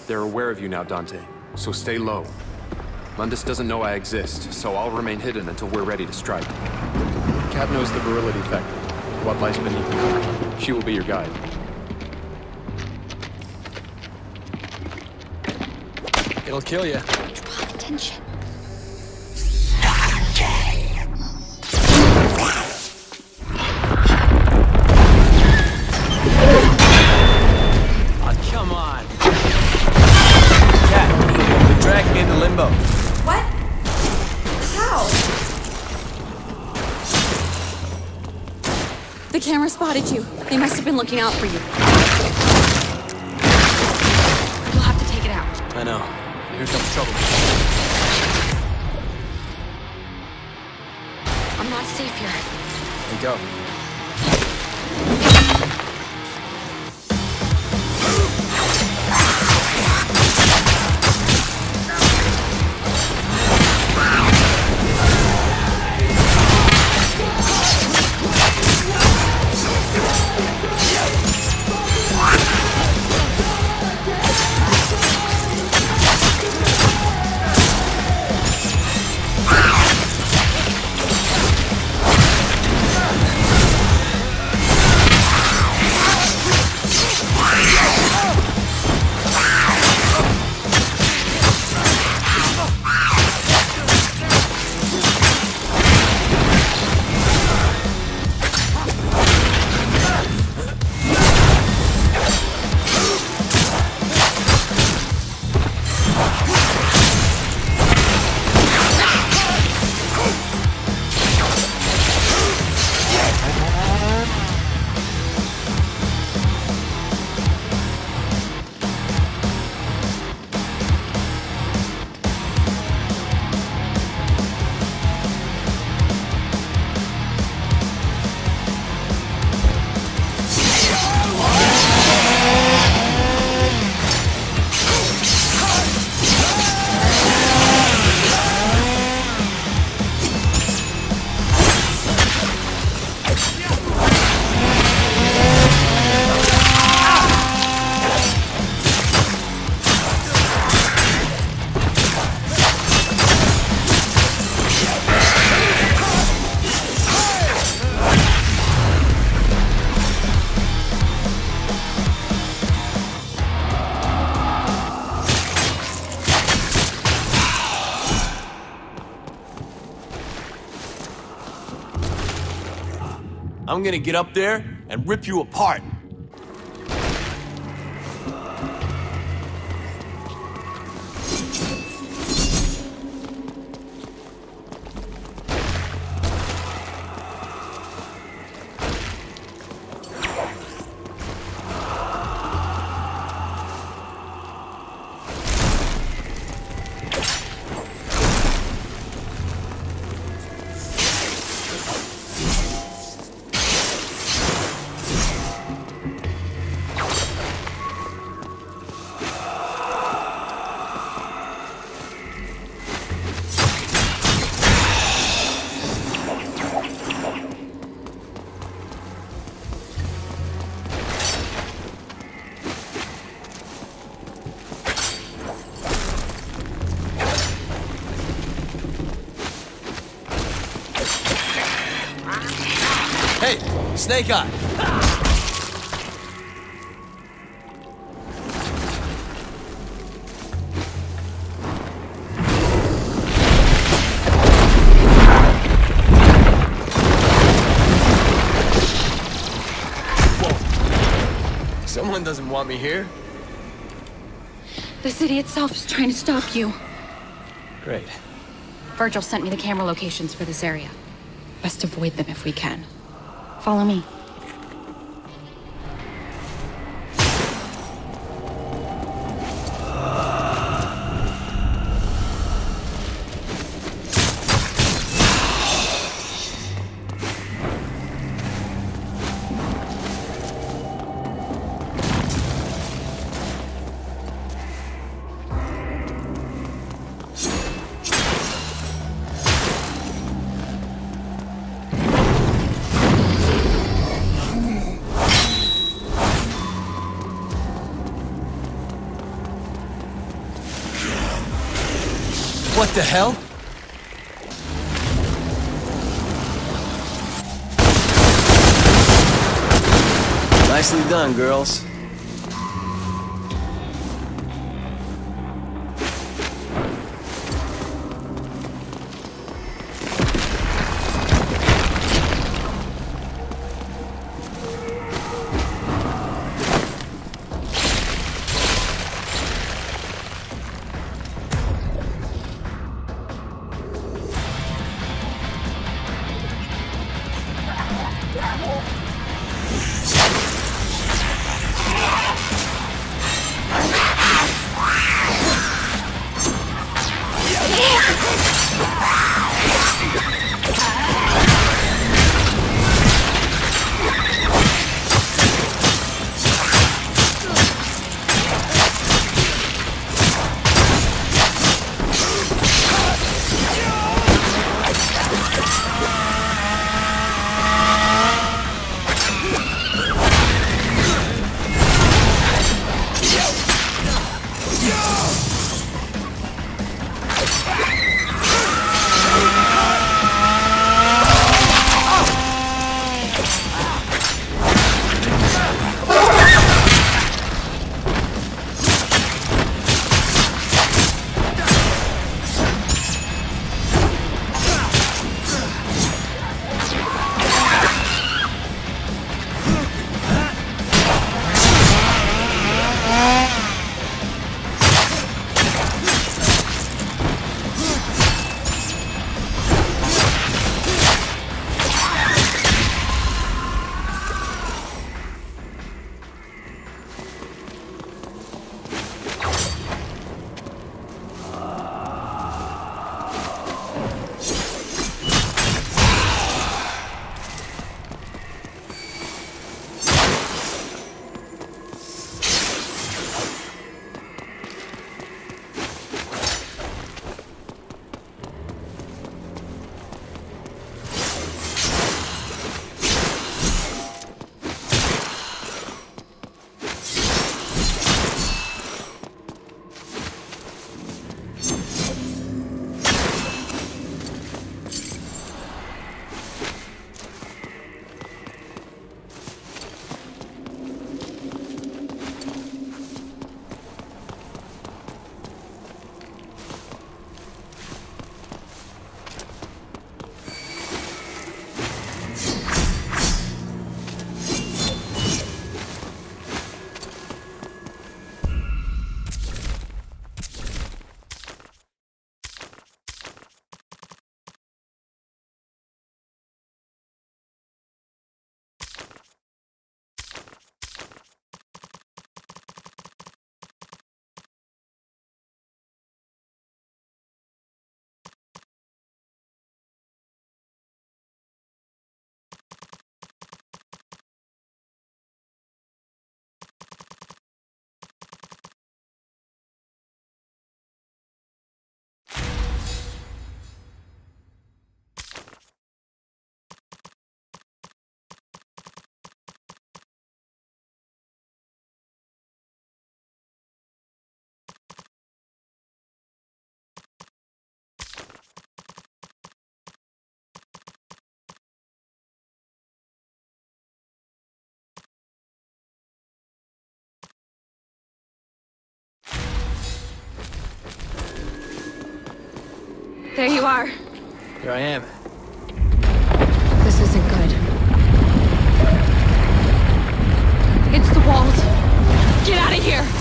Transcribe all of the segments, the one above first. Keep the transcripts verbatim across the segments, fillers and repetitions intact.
They're aware of you now, Dante, so stay low. Mundus doesn't know I exist, so I'll remain hidden until we're ready to strike. Cat knows the virility factor, what lies beneath you. She will be your guide. It'll kill you. Draw attention. Oh, come on. Cat, you dragged me into limbo. What? How? The camera spotted you. They must have been looking out for you. You'll have to take it out. I know. Here comes trouble. I'm not safe here. Here we go. I'm gonna get up there and rip you apart. Hey, Snake Eye! Whoa. Someone doesn't want me here. The city itself is trying to stop you. Great. Virgil sent me the camera locations for this area. Best avoid them if we can. Follow me. What the hell? Nicely done, girls. There you are. Here I am. This isn't good. It's the walls. Get out of here!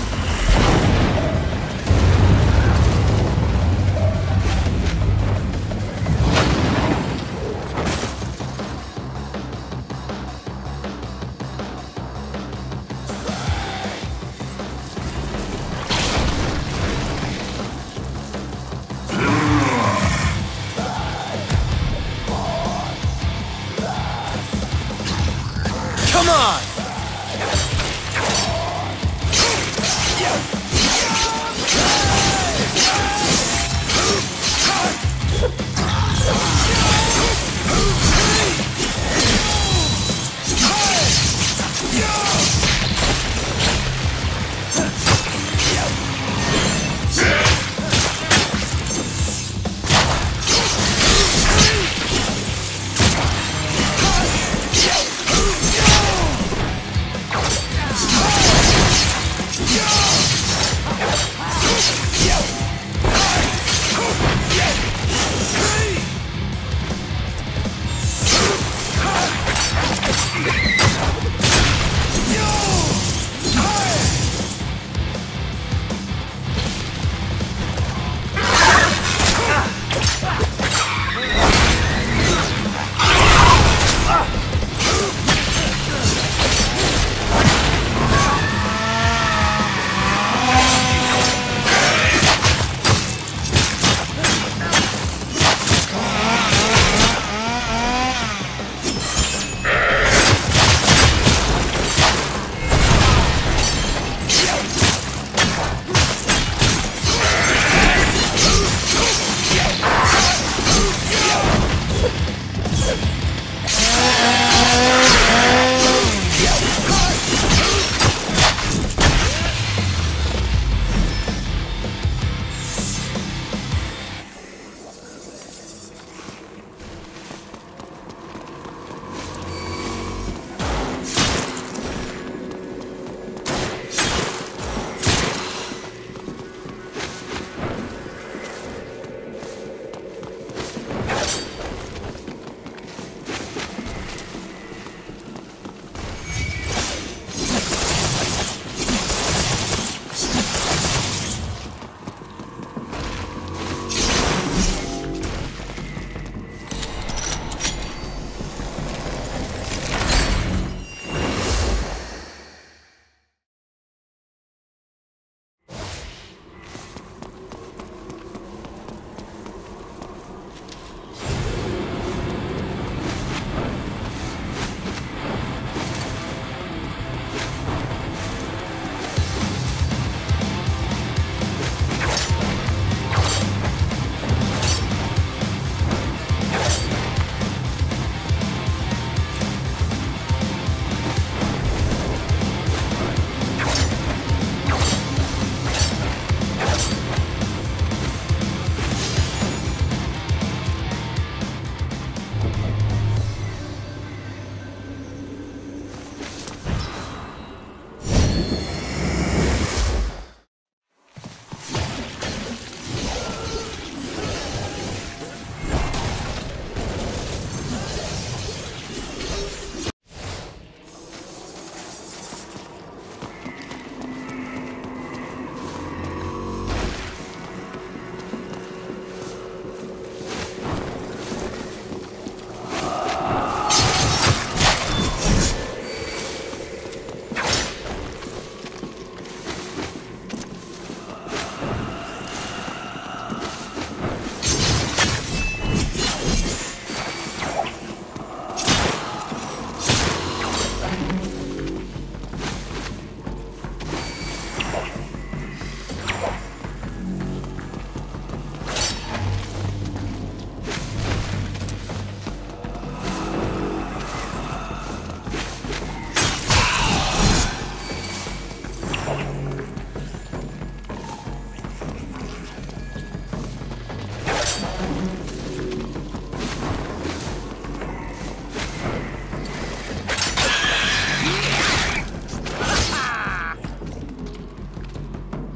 Come on!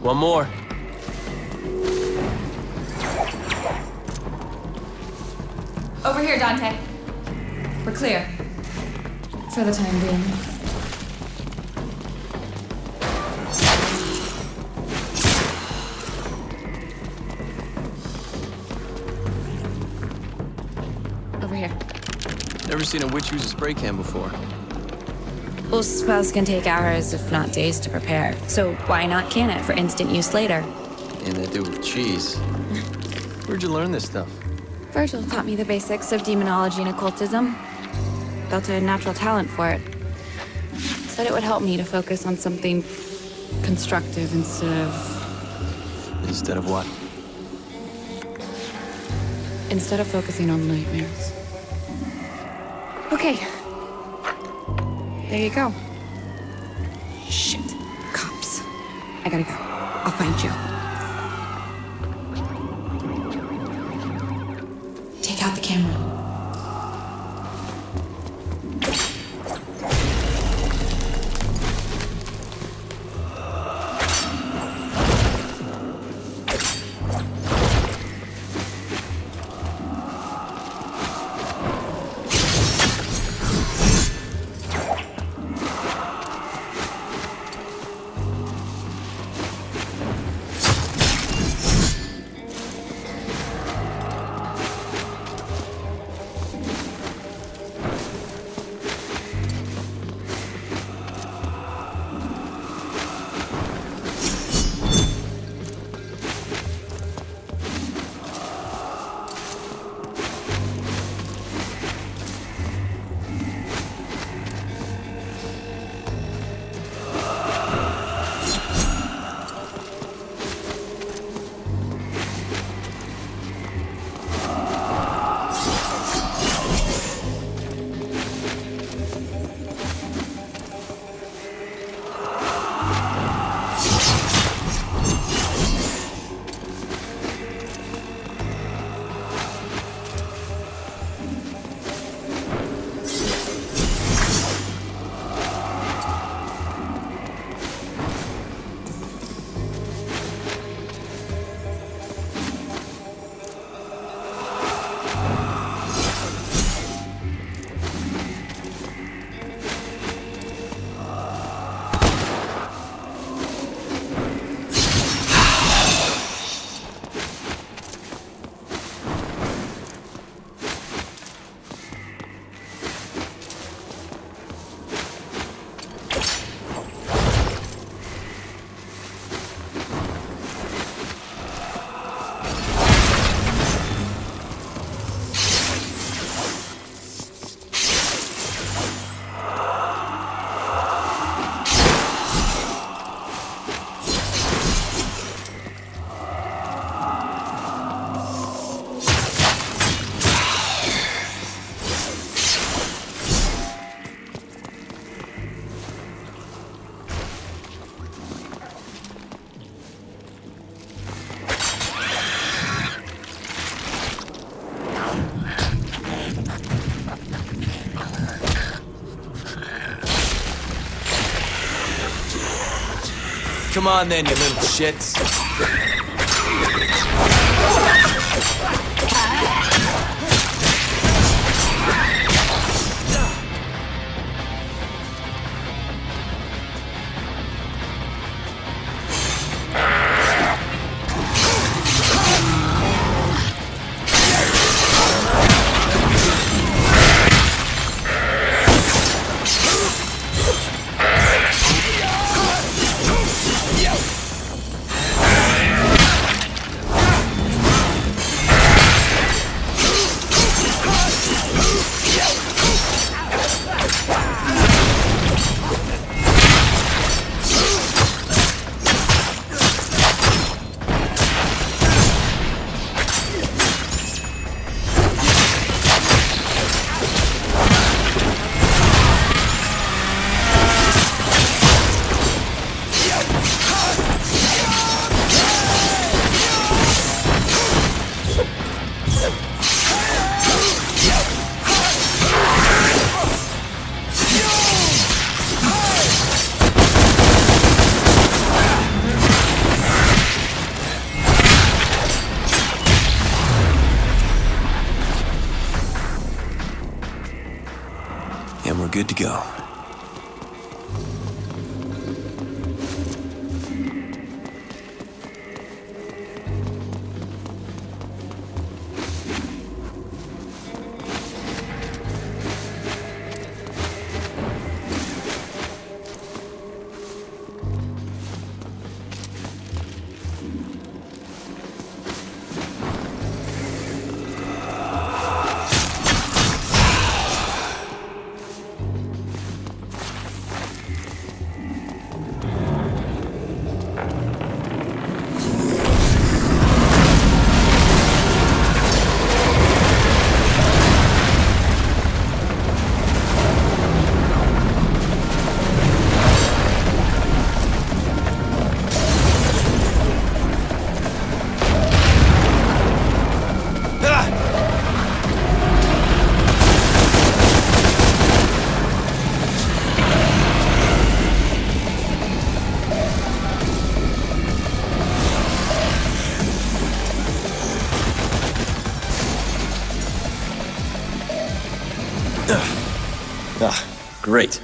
One more. Over here, Dante. We're clear. For the time being. Over here. Never seen a witch use a spray can before. Well, spells can take hours, if not days, to prepare. So why not can it for instant use later? And they do with cheese. Where'd you learn this stuff? Virgil taught me the basics of demonology and occultism. Felt a natural talent for it. Said it would help me to focus on something constructive instead of... Instead of what? Instead of focusing on nightmares. Okay. There you go. Shit. Cops. I gotta go. I'll find you. Take out the camera. Come on then, you little shits. good to go. Ah, great.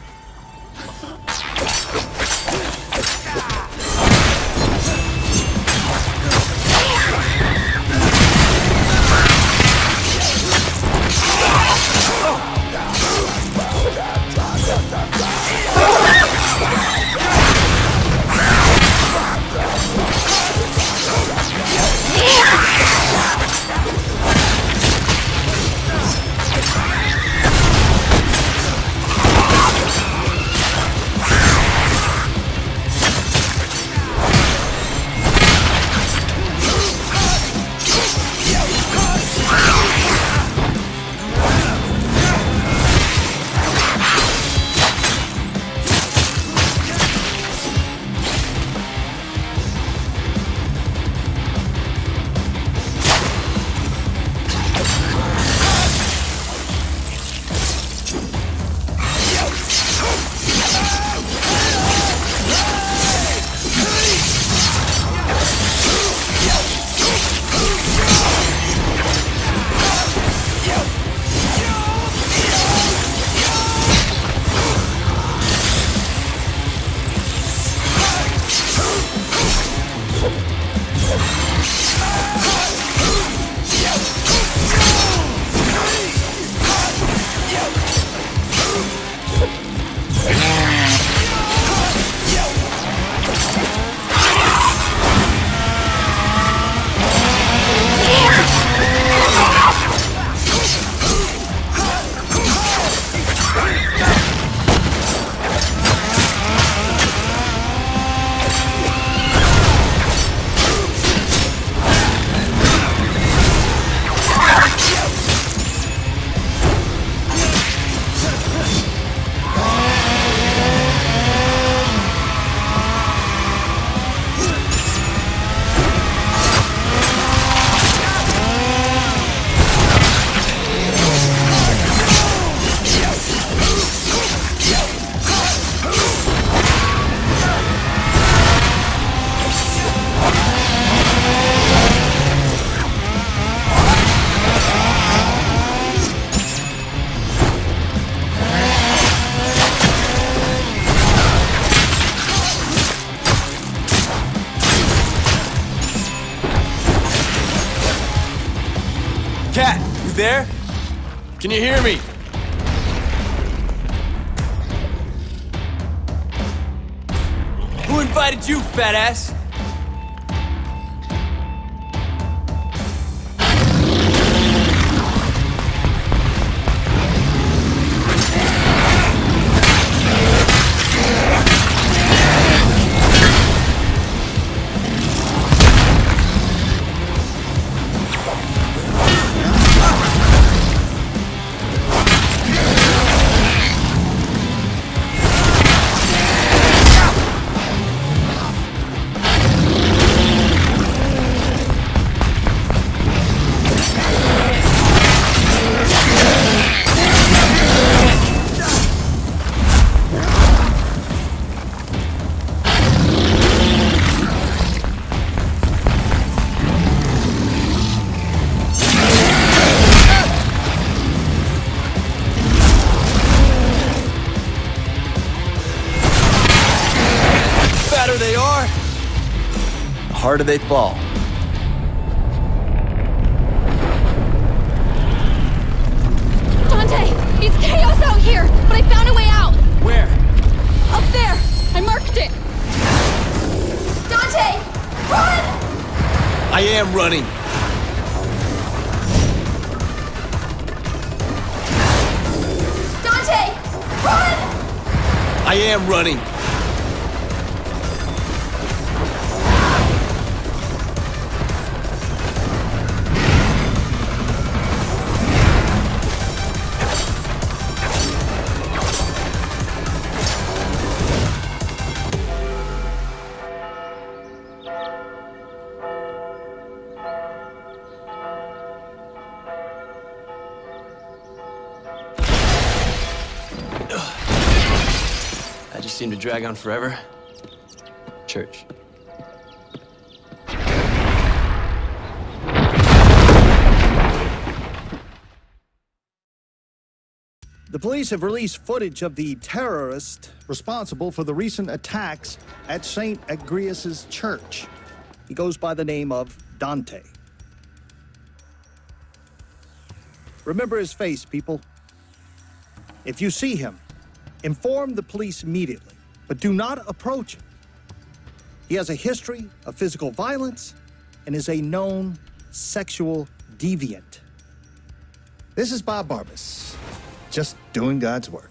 Cat, you there? Can you hear me? Who invited you, fat ass? harder they fall. Dante! It's chaos out here, but I found a way out! Where? Up there! I marked it! Dante! Run! I am running. Dante! Run! I am running. I just seem to drag on forever. Church. The police have released footage of the terrorist responsible for the recent attacks at Saint Agrias' church. He goes by the name of Dante. Remember his face, people. If you see him, inform the police immediately, but do not approach him. He has a history of physical violence and is a known sexual deviant. This is Bob Barbas, just doing God's work.